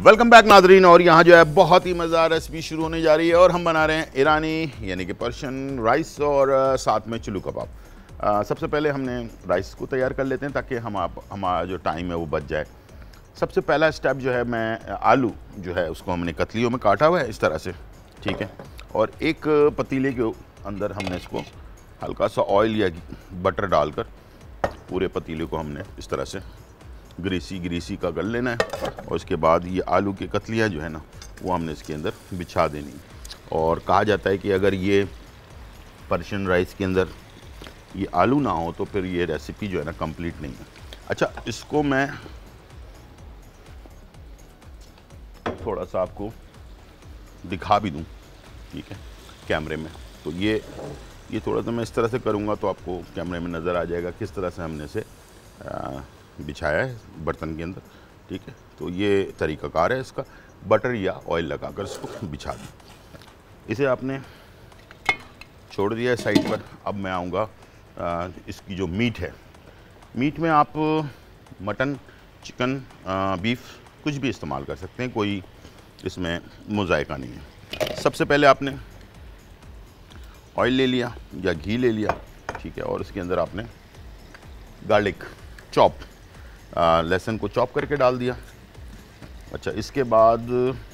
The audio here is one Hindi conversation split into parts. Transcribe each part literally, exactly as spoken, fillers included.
वेलकम बैक नाजरीन। और यहाँ जो है बहुत ही मज़ेदार रेसिपी शुरू होने जा रही है और हम बना रहे हैं ईरानी यानी कि पर्शियन राइस और साथ में चिल्लू कबाब। आ, सबसे पहले हमने राइस को तैयार कर लेते हैं ताकि हम आप हमारा जो टाइम है वो बच जाए। सबसे पहला स्टेप जो है, मैं आलू जो है उसको हमने कतलियों में काटा हुआ है इस तरह से, ठीक है। और एक पतीले के अंदर हमने इसको हल्का सा ऑयल या बटर डालकर पूरे पतीले को हमने इस तरह से ग्रीसी ग्रीसी का कर लेना है। और उसके बाद ये आलू की कतलियाँ जो है ना वो हमने इसके अंदर बिछा देनी। और कहा जाता है कि अगर ये पर्शियन राइस के अंदर ये आलू ना हो तो फिर ये रेसिपी जो है ना कंप्लीट नहीं है। अच्छा, इसको मैं थोड़ा सा आपको दिखा भी दूँ, ठीक है, कैमरे में। तो ये ये थोड़ा सा मैं इस तरह से करूँगा तो आपको कैमरे में नज़र आ जाएगा किस तरह से हमने इसे बिछाया है बर्तन के अंदर, ठीक है। तो ये तरीक़ाकार है इसका, बटर या ऑयल लगाकर इसको बिछा दें। इसे आपने छोड़ दिया है साइड पर। अब मैं आऊँगा इसकी जो मीट है, मीट में आप मटन, चिकन, बीफ कुछ भी इस्तेमाल कर सकते हैं, कोई इसमें मुज़ायका नहीं है। सबसे पहले आपने ऑयल ले लिया या घी ले लिया, ठीक है। और इसके अंदर आपने गार्लिक चॉप, लहसुन को चॉप करके डाल दिया। अच्छा, इसके बाद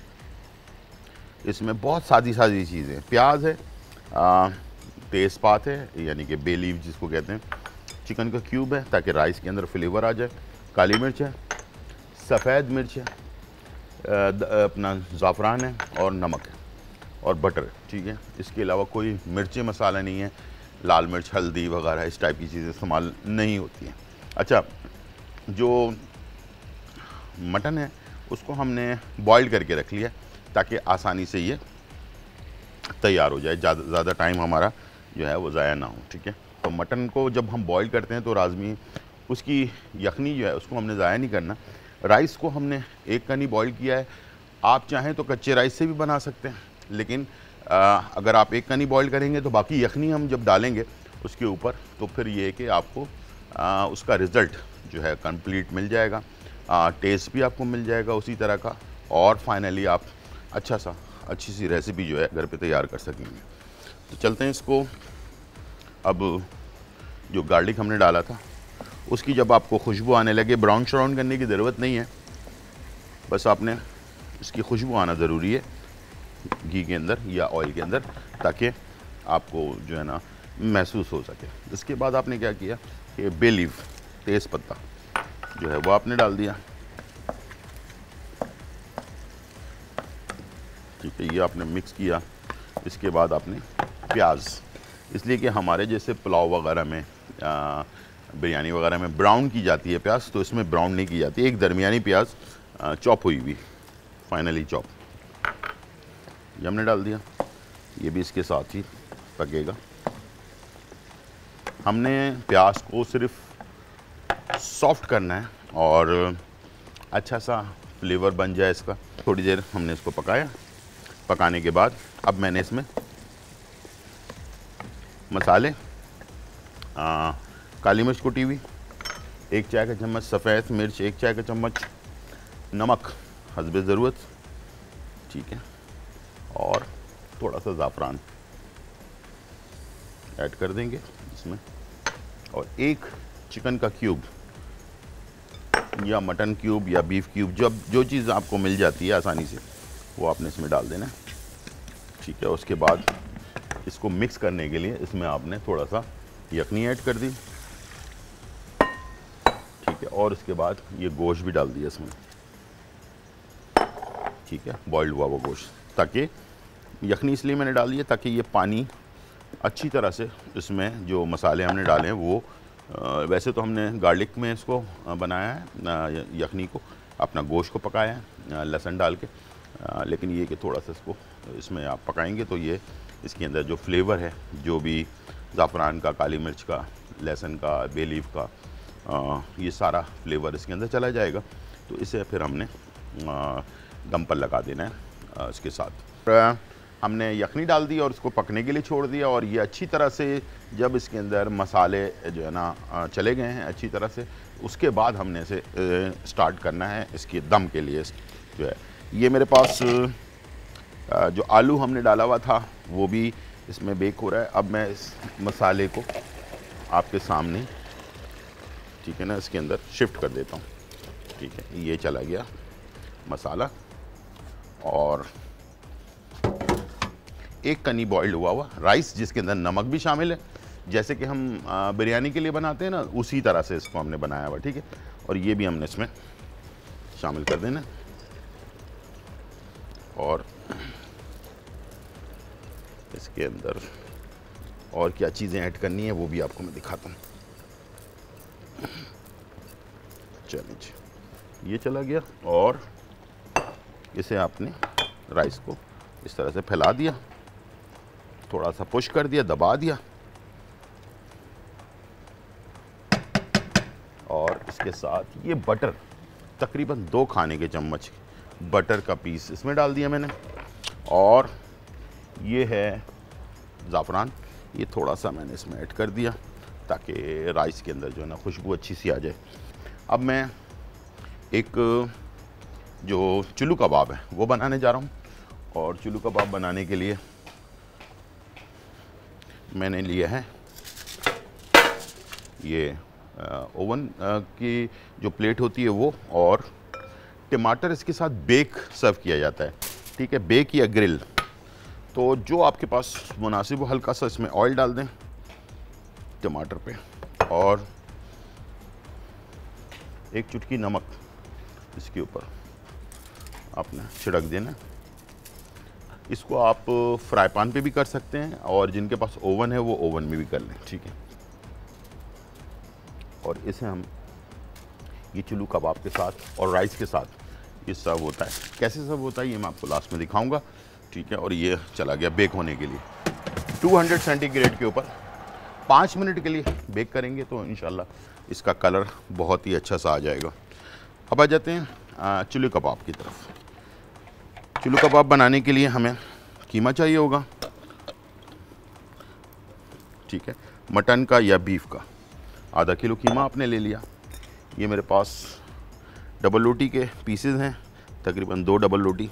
इसमें बहुत सादी सादी चीज़ें, प्याज है, तेज़पात है यानी कि बे लीफ जिसको कहते हैं, चिकन का क्यूब है ताकि राइस के अंदर फ्लेवर आ जाए, काली मिर्च है, सफ़ेद मिर्च है, अपना ज़ाफ़रान है और नमक है और बटर है, ठीक है। इसके अलावा कोई मिर्ची मसाला नहीं है, लाल मिर्च, हल्दी वगैरह इस टाइप की चीज़ें इस्तेमाल नहीं होती हैं। अच्छा, जो मटन है उसको हमने बॉईल करके रख लिया ताकि आसानी से ये तैयार हो जाए, ज़्यादा ज़्यादा टाइम हमारा जो है वो ज़ाया ना हो, ठीक है। तो मटन को जब हम बॉईल करते हैं तो लाज़मी उसकी यखनी जो है उसको हमने ज़ाया नहीं करना। राइस को हमने एक कनी बॉईल किया है, आप चाहें तो कच्चे राइस से भी बना सकते हैं, लेकिन आ, अगर आप एक कनी बॉईल करेंगे तो बाकी यखनी हम जब डालेंगे उसके ऊपर तो फिर ये है कि आपको आ, उसका रिज़ल्ट जो है कंप्लीट मिल जाएगा, आ, टेस्ट भी आपको मिल जाएगा उसी तरह का, और फाइनली आप अच्छा सा अच्छी सी रेसिपी जो है घर पे तैयार कर सकेंगे। तो चलते हैं इसको। अब जो गार्लिक हमने डाला था उसकी जब आपको खुशबू आने लगे, ब्राउन श्राउन करने की ज़रूरत नहीं है, बस आपने इसकी खुशबू आना ज़रूरी है घी के अंदर या ऑयल के अंदर, ताकि आपको जो है ना महसूस हो सके। इसके बाद आपने क्या किया कि बे लीफ, तेज़ पत्ता जो है वो आपने डाल दिया, ठीक है। ये आपने मिक्स किया। इसके बाद आपने प्याज, इसलिए कि हमारे जैसे पुलाव वगैरह में, आ, बिरयानी वगैरह में ब्राउन की जाती है प्याज, तो इसमें ब्राउन नहीं की जाती, एक दरमियानी प्याज चॉप हुई हुई, फाइनली चॉप, ये हमने डाल दिया। ये भी इसके साथ ही पकेगा। हमने प्याज को सिर्फ सॉफ्ट करना है और अच्छा सा फ्लेवर बन जाए इसका। थोड़ी देर हमने इसको पकाया। पकाने के बाद अब मैंने इसमें मसाले, आ, काली मिर्च कुटी हुई, एक चाय का चम्मच सफ़ेद मिर्च, एक चाय का चम्मच नमक हस्बे ज़रूरत, ठीक है, और थोड़ा सा ज़ाफ़रान ऐड कर देंगे इसमें, और एक चिकन का क्यूब या मटन क्यूब या बीफ क्यूब, जब जो चीज़ आपको मिल जाती है आसानी से वो आपने इसमें डाल देना, ठीक है। उसके बाद इसको मिक्स करने के लिए इसमें आपने थोड़ा सा यखनी ऐड कर दी, ठीक है। और उसके बाद ये गोश्त भी डाल दिया इसमें, ठीक है, बॉइल्ड हुआ वो गोश्त, ताकि यखनी इसलिए मैंने डाल दिया ताकि ये पानी अच्छी तरह से इसमें जो मसाले हमने डाले हैं वो, वैसे तो हमने गार्लिक में इसको बनाया है यखनी को, अपना गोश्त को पकाया है लहसुन डाल के, लेकिन ये कि थोड़ा सा इसको इसमें आप पकाएंगे तो ये इसके अंदर जो फ्लेवर है, जो भी ज़ाफ़रान का, काली मिर्च का, लहसुन का, बे लीफ का, ये सारा फ्लेवर इसके अंदर चला जाएगा। तो इसे फिर हमने दम पर लगा देना है इसके साथ। हमने यखनी डाल दी और उसको पकने के लिए छोड़ दिया, और ये अच्छी तरह से जब इसके अंदर मसाले जो है ना चले गए हैं अच्छी तरह से, उसके बाद हमने इसे स्टार्ट करना है इसके दम के लिए जो है। ये मेरे पास जो आलू हमने डाला हुआ था वो भी इसमें बेक हो रहा है। अब मैं इस मसाले को आपके सामने, ठीक है ना, इसके अंदर शिफ्ट कर देता हूँ। ठीक है, ये चला गया मसाला, और एक कनी बॉइल्ड हुआ हुआ राइस जिसके अंदर नमक भी शामिल है, जैसे कि हम बिरयानी के लिए बनाते हैं ना, उसी तरह से इसको हमने बनाया हुआ। ठीक है, और ये भी हमने इसमें शामिल कर देना, और इसके अंदर और क्या चीज़ें ऐड करनी है वो भी आपको मैं दिखाता हूँ। चलिए, ये चला गया, और इसे आपने राइस को इस तरह से फैला दिया, थोड़ा सा पुश कर दिया, दबा दिया, और इसके साथ ये बटर, तकरीबन दो खाने के चम्मच बटर का पीस इसमें डाल दिया मैंने, और ये है ज़ाफ़रान, ये थोड़ा सा मैंने इसमें ऐड कर दिया ताकि राइस के अंदर जो है ना खुशबू अच्छी सी आ जाए। अब मैं एक जो चुल्लू कबाब है वो बनाने जा रहा हूँ, और चुल्लू कबाब बनाने के लिए मैंने लिया है ये ओवन की जो प्लेट होती है वो, और टमाटर इसके साथ बेक सर्व किया जाता है। ठीक है, बेक या ग्रिल, तो जो आपके पास मुनासिब हो, हल्का सा इसमें ऑयल डाल दें टमाटर पे, और एक चुटकी नमक इसके ऊपर आपने छिड़क देना। इसको आप फ्राई पैन पे भी कर सकते हैं, और जिनके पास ओवन है वो ओवन में भी कर लें। ठीक है, और इसे हम ये चुल्लू कबाब के साथ और राइस के साथ ये सर्व होता है। कैसे सर्व होता है ये मैं आपको लास्ट में दिखाऊंगा। ठीक है, और ये चला गया बेक होने के लिए दो सौ सेंटीग्रेड के ऊपर पाँच मिनट के लिए बेक करेंगे, तो इंशाल्लाह इसका कलर बहुत ही अच्छा सा आ जाएगा। अब आ जाते हैं चुल्लू कबाब की तरफ। चुल्लू कबाब बनाने के लिए हमें कीमा चाहिए होगा। ठीक है, मटन का या बीफ का आधा किलो कीमा आपने ले लिया। ये मेरे पास डबल रोटी के पीसेस हैं, तकरीबन दो डबल रोटी,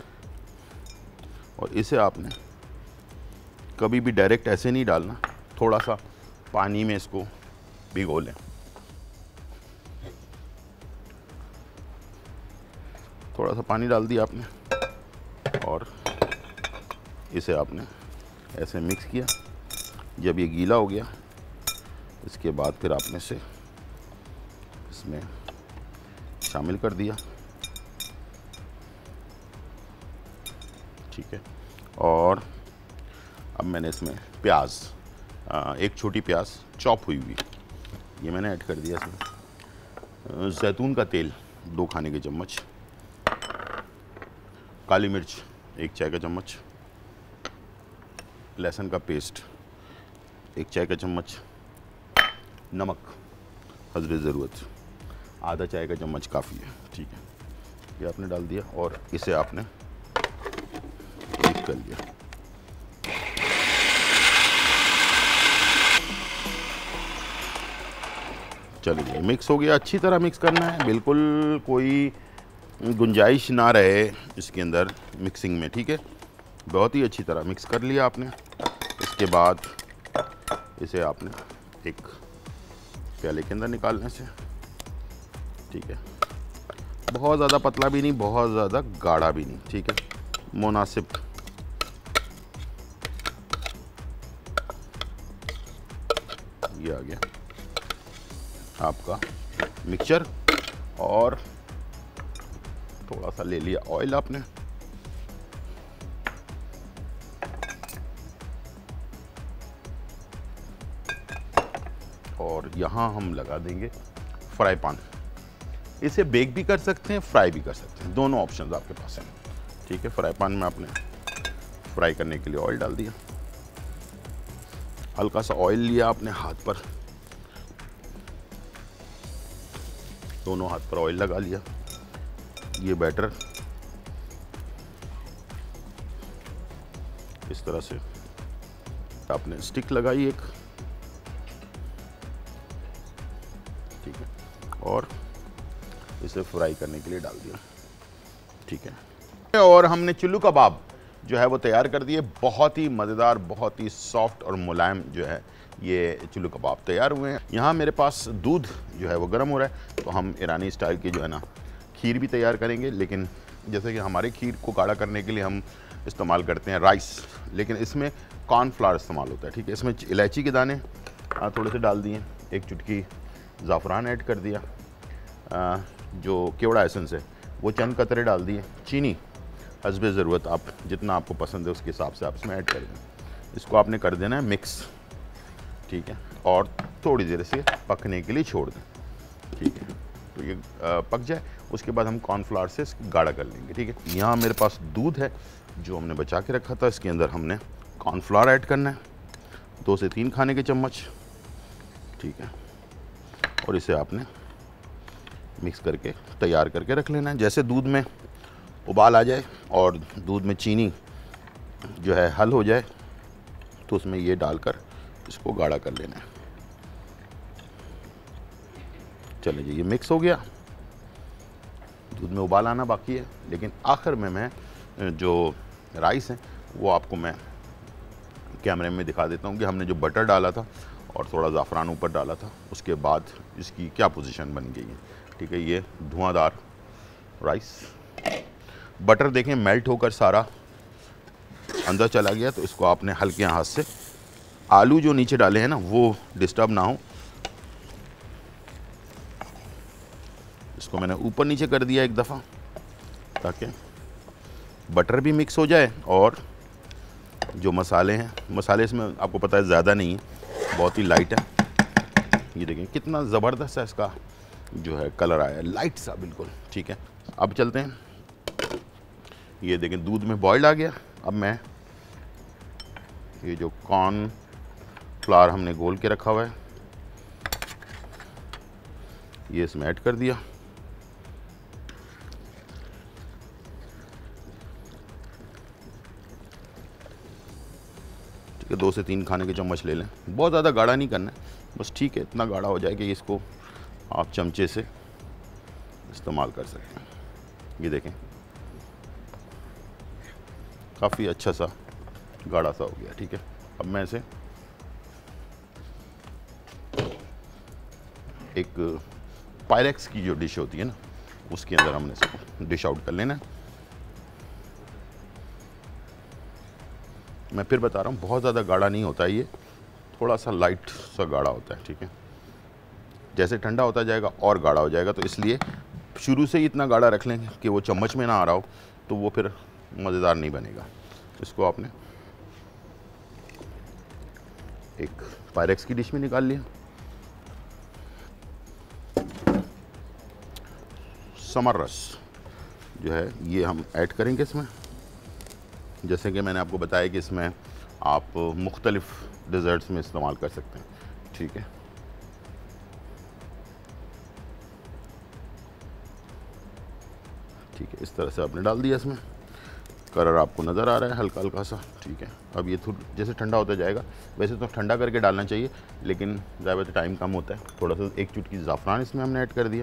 और इसे आपने कभी भी डायरेक्ट ऐसे नहीं डालना, थोड़ा सा पानी में इसको भिगो लें। थोड़ा सा पानी डाल दिया आपने, और इसे आपने ऐसे मिक्स किया। जब ये गीला हो गया, इसके बाद फिर आपने इसे इसमें शामिल कर दिया। ठीक है, और अब मैंने इसमें प्याज, एक छोटी प्याज चॉप हुई हुई ये मैंने ऐड कर दिया इसमें। जैतून का तेल दो खाने के चम्मच, काली मिर्च एक चाय का चम्मच, लहसुन का पेस्ट एक चाय का चम्मच, नमक हज़रत ज़रूरत आधा चाय का चम्मच काफ़ी है। ठीक है, ये आपने डाल दिया, और इसे आपने मिक्स कर लिया। चलिए, मिक्स हो गया। अच्छी तरह मिक्स करना है, बिल्कुल कोई गुंजाइश ना रहे इसके अंदर मिक्सिंग में। ठीक है, बहुत ही अच्छी तरह मिक्स कर लिया आपने। इसके बाद इसे आपने एक प्याले के अंदर निकालने से, ठीक है, बहुत ज़्यादा पतला भी नहीं, बहुत ज़्यादा गाढ़ा भी नहीं। ठीक है, मुनासिब। ये आ गया आपका मिक्सचर, और थोड़ा सा ले लिया ऑयल आपने, और यहाँ हम लगा देंगे फ्राई पैन। इसे बेक भी कर सकते हैं, फ्राई भी कर सकते हैं, दोनों ऑप्शंस आपके पास हैं। ठीक है, फ्राई पैन में आपने फ्राई करने के लिए ऑयल डाल दिया, हल्का सा ऑयल लिया आपने हाथ पर, दोनों हाथ पर ऑयल लगा लिया। ये बैटर इस तरह से आपने स्टिक लगाई एक, ठीक है, और इसे फ्राई करने के लिए डाल दिया। ठीक है, और हमने चिल्लू कबाब जो है वो तैयार कर दिए। बहुत ही मज़ेदार, बहुत ही सॉफ्ट और मुलायम जो है ये चिल्लू कबाब तैयार हुए हैं। यहाँ मेरे पास दूध जो है वो गर्म हो रहा है, तो हम ईरानी स्टाइल की जो है ना खीर भी तैयार करेंगे। लेकिन जैसे कि हमारे खीर को गाढ़ा करने के लिए हम इस्तेमाल करते हैं राइस, लेकिन इसमें कॉर्नफ्लावर इस्तेमाल होता है। ठीक है, इसमें इलायची के दाने थोड़े से डाल दिए, एक चुटकी ज़ाफ़रान ऐड कर दिया, आ, जो केवड़ा एसेंस है वो चंद कतरे डाल दिए, चीनी हस्बे ज़रूरत, आप जितना आपको पसंद है उसके हिसाब से आप इसमें ऐड कर दें। इसको आपने कर देना है मिक्स, ठीक है, और थोड़ी देर से पकने के लिए छोड़ दें। ठीक है, तो ये पक जाए, उसके बाद हम कॉर्नफ्लावर से गाढ़ा कर लेंगे। ठीक है, यहाँ मेरे पास दूध है जो हमने बचा के रखा था, इसके अंदर हमने कॉर्नफ्लावर ऐड करना है, दो से तीन खाने के चम्मच। ठीक है, और इसे आपने मिक्स करके तैयार करके रख लेना है। जैसे दूध में उबाल आ जाए और दूध में चीनी जो है हल हो जाए, तो उसमें ये डालकर इसको गाढ़ा कर लेना है। चलिए जी, ये मिक्स हो गया, दूध में उबाल आना बाकी है। लेकिन आखिर में मैं जो राइस है वो आपको मैं कैमरे में दिखा देता हूँ कि हमने जो बटर डाला था और थोड़ा ज़ाफ़रान ऊपर डाला था, उसके बाद इसकी क्या पोजीशन बन गई है। ठीक है, ये धुआंधार राइस, बटर देखें मेल्ट होकर सारा अंदर चला गया। तो इसको आपने हल्के हाथ से, आलू जो नीचे डाले हैं ना वो डिस्टर्ब ना हो, इसको मैंने ऊपर नीचे कर दिया एक दफ़ा, ताकि बटर भी मिक्स हो जाए और जो मसाले हैं, मसाले इसमें आपको पता है ज़्यादा नहीं है, बहुत ही लाइट है। ये देखें कितना ज़बरदस्त है इसका जो है कलर आया है, लाइट सा बिल्कुल। ठीक है, अब चलते हैं। ये देखें दूध में बॉइल्ड आ गया। अब मैं ये जो कॉर्न फ्लावर हमने घोल के रखा हुआ है ये इसमें ऐड कर दिया। ठीक है, दो से तीन खाने के चम्मच ले लें, बहुत ज़्यादा गाढ़ा नहीं करना है, बस ठीक है इतना गाढ़ा हो जाए कि इसको आप चमचे से इस्तेमाल कर सकते हैं। ये देखें काफ़ी अच्छा सा गाढ़ा सा हो गया। ठीक है, अब मैं इसे एक पायरेक्स की जो डिश होती है ना उसके अंदर हमने इसको डिश आउट कर लेना है। मैं फिर बता रहा हूँ बहुत ज़्यादा गाढ़ा नहीं होता है, ये थोड़ा सा लाइट सा गाढ़ा होता है। ठीक है, जैसे ठंडा होता जाएगा और गाढ़ा हो जाएगा, तो इसलिए शुरू से ही इतना गाढ़ा रख लेंगे कि वो चम्मच में ना आ रहा हो, तो वो फिर मज़ेदार नहीं बनेगा। इसको आपने एक पायरेक्स की डिश में निकाल लिया। समर रस जो है ये हम ऐड करेंगे इसमें। जैसे कि मैंने आपको बताया कि इसमें आप मुख्तलिफ डिज़र्ट्स में इस्तेमाल कर सकते हैं। ठीक है, ठीक है, इस तरह से आपने डाल दिया इसमें। कलर आपको नज़र आ रहा है हल्का हल्का सा। ठीक है, अब ये थोड़ा जैसे ठंडा होता जाएगा, वैसे तो ठंडा करके डालना चाहिए, लेकिन ज़्यादा टाइम कम होता है। थोड़ा सा एक चुटकी ज़ाफ़रान इसमें हमने ऐड कर दिया,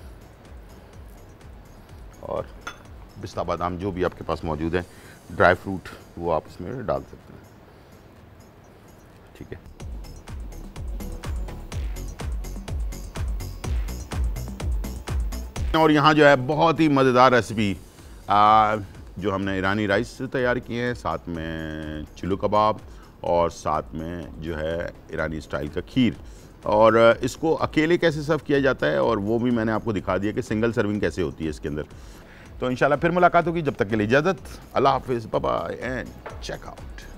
और पिस्ता बादाम जो भी आपके पास मौजूद है, ड्राई फ्रूट, वो आप इसमें डाल सकते हैं। ठीक है, और यहाँ जो है बहुत ही मज़ेदार रेसिपी जो हमने ईरानी राइस से तैयार किए हैं, साथ में चिल्लू कबाब और साथ में जो है ईरानी स्टाइल का खीर। और इसको अकेले कैसे सर्व किया जाता है और वो भी मैंने आपको दिखा दिया कि सिंगल सर्विंग कैसे होती है इसके अंदर। तो इंशाल्लाह फिर मुलाकात होगी, जब तक के लिए इजाज़त, अल्लाह हाफिज़, bye bye and check out.